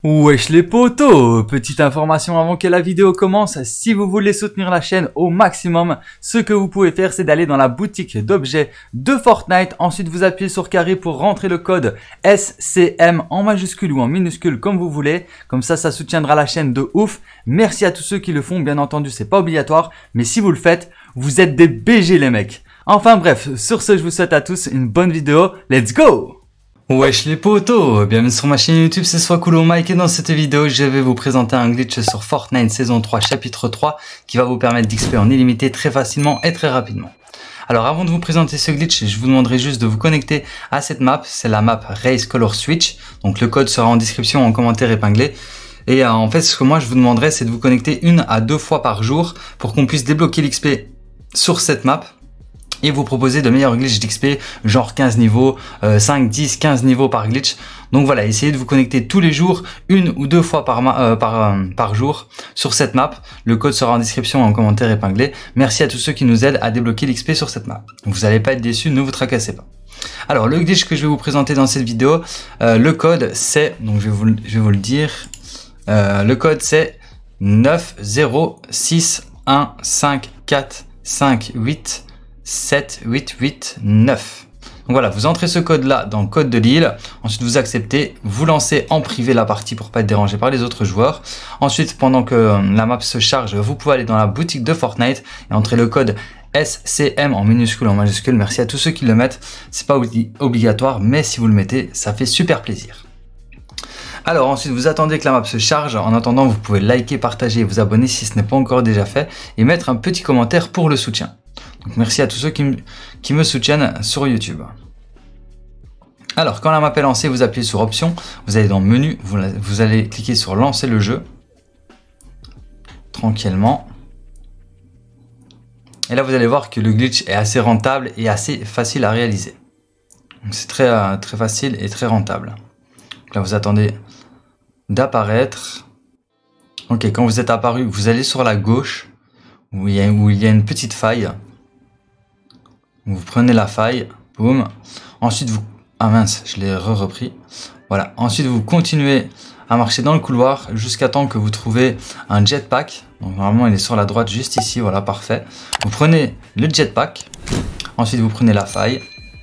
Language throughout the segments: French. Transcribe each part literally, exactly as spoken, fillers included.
Wesh les potos, petite information avant que la vidéo commence, si vous voulez soutenir la chaîne au maximum, ce que vous pouvez faire c'est d'aller dans la boutique d'objets de Fortnite, ensuite vous appuyez sur carré pour rentrer le code S C M en majuscule ou en minuscule comme vous voulez, comme ça ça soutiendra la chaîne de ouf. Merci à tous ceux qui le font, bien entendu c'est pas obligatoire, mais si vous le faites, vous êtes des B G les mecs. Enfin bref, sur ce je vous souhaite à tous une bonne vidéo, let's go! Wesh les potos, bienvenue sur ma chaîne YouTube, c'est Swakulo Mike et dans cette vidéo je vais vous présenter un glitch sur Fortnite saison trois chapitre trois qui va vous permettre d'X P en illimité très facilement et très rapidement. Alors avant de vous présenter ce glitch, je vous demanderai juste de vous connecter à cette map, c'est la map Race Color Switch, donc le code sera en description en commentaire épinglé. Et euh, en fait ce que moi je vous demanderai c'est de vous connecter une à deux fois par jour pour qu'on puisse débloquer l'X P sur cette map. Et vous proposer de meilleurs glitches d'X P, genre quinze niveaux, euh, cinq, dix, quinze niveaux par glitch. Donc voilà, essayez de vous connecter tous les jours, une ou deux fois par, euh, par, euh, par jour sur cette map. Le code sera en description et en commentaire épinglé. Merci à tous ceux qui nous aident à débloquer l'X P sur cette map. Vous n'allez pas être déçus, ne vous tracassez pas. Alors le glitch que je vais vous présenter dans cette vidéo, euh, le code c'est, donc je vais vous, je vais vous le dire, euh, le code c'est neuf zéro six un cinq quatre cinq huit sept huit huit neuf. Donc voilà, vous entrez ce code là dans le code de l'île, ensuite vous acceptez, vous lancez en privé la partie pour pas être dérangé par les autres joueurs. Ensuite, pendant que la map se charge, vous pouvez aller dans la boutique de Fortnite et entrer le code S C M en minuscule ou en majuscule. Merci à tous ceux qui le mettent, c'est pas obligatoire, mais si vous le mettez, ça fait super plaisir. Alors ensuite vous attendez que la map se charge, en attendant vous pouvez liker, partager et vous abonner si ce n'est pas encore déjà fait et mettre un petit commentaire pour le soutien. Donc merci à tous ceux qui me, qui me soutiennent sur YouTube. Alors quand la map est lancée, vous appuyez sur option, vous allez dans menu, vous, vous allez cliquer sur lancer le jeu. Tranquillement. Et là vous allez voir que le glitch est assez rentable et assez facile à réaliser. C'est très, très facile et très rentable. Donc là vous attendez d'apparaître. Ok, quand vous êtes apparu, vous allez sur la gauche où il y a, où il y a une petite faille. Vous prenez la faille, boum. Ensuite vous, ah mince, je l'ai re-repris. Voilà. Ensuite vous continuez à marcher dans le couloir jusqu'à temps que vous trouvez un jetpack. Donc normalement il est sur la droite juste ici, voilà, parfait. Vous prenez le jetpack. Ensuite vous prenez la faille.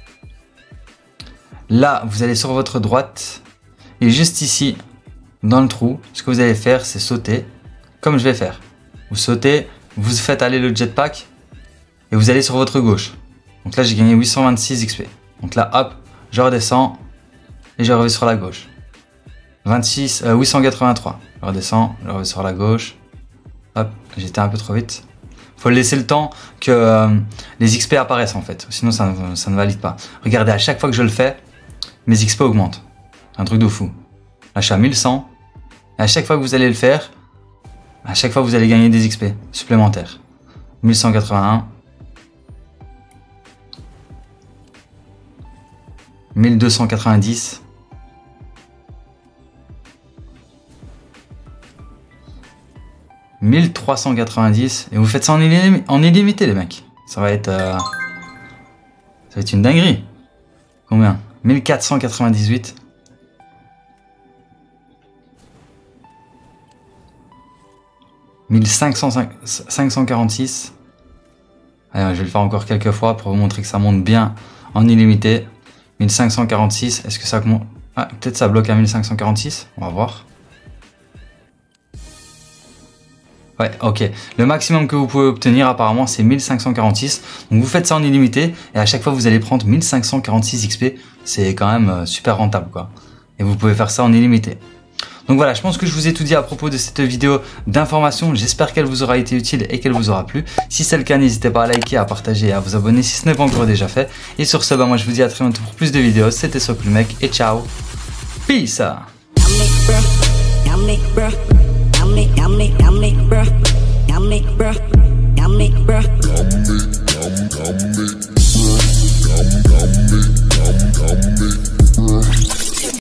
Là vous allez sur votre droite et juste ici dans le trou, ce que vous allez faire c'est sauter comme je vais faire. Vous sautez, vous faites aller le jetpack et vous allez sur votre gauche. Donc là j'ai gagné huit cent vingt-six X P. Donc là hop, je redescends et je reviens sur la gauche. vingt-six, euh, huit cent quatre-vingt-trois. Je redescends, je reviens sur la gauche. Hop, j'étais un peu trop vite. Faut laisser le temps que euh, les X P apparaissent en fait. Sinon ça ne, ça ne valide pas. Regardez, à chaque fois que je le fais, mes X P augmentent. Un truc de fou. Là je suis à mille cent. Et à chaque fois que vous allez le faire, à chaque fois vous allez gagner des X P supplémentaires. mille cent quatre-vingt-un. mille deux cent quatre-vingt-dix. mille trois cent quatre-vingt-dix. Et vous faites ça en, illim en illimité les mecs. Ça va être... Euh, ça va être une dinguerie. Combien? mille quatre cent quatre-vingt-dix-huit. mille cinq cent quarante-six. Allez, je vais le faire encore quelques fois pour vous montrer que ça monte bien en illimité. mille cinq cent quarante-six, est-ce que ça monte? Ah, peut-être ça bloque à mille cinq cent quarante-six, on va voir. Ouais, ok. Le maximum que vous pouvez obtenir apparemment c'est mille cinq cent quarante-six. Donc vous faites ça en illimité et à chaque fois vous allez prendre mille cinq cent quarante-six X P. C'est quand même super rentable quoi. Et vous pouvez faire ça en illimité. Donc voilà, je pense que je vous ai tout dit à propos de cette vidéo d'information. J'espère qu'elle vous aura été utile et qu'elle vous aura plu. Si c'est le cas, n'hésitez pas à liker, à partager et à vous abonner si ce n'est pas encore déjà fait. Et sur ce, bah, moi je vous dis à très bientôt pour plus de vidéos. C'était Swakulo Mike et ciao. Peace. Yummy, yummy, yummy, bruh. Yummy, bruh. Yummy, bruh.